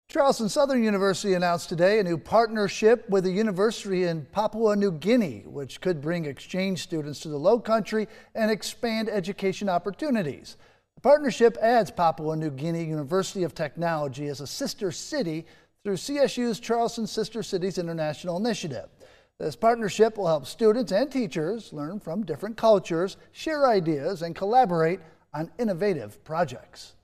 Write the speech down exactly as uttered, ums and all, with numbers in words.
Charleston Southern University announced today a new partnership with a university in Papua New Guinea, which could bring exchange students to the Low Country and expand education opportunities. The partnership adds Papua New Guinea University of Technology as a sister city through C S U's Charleston Sister Cities International Initiative. This partnership will help students and teachers learn from different cultures, share ideas, and collaborate on innovative projects.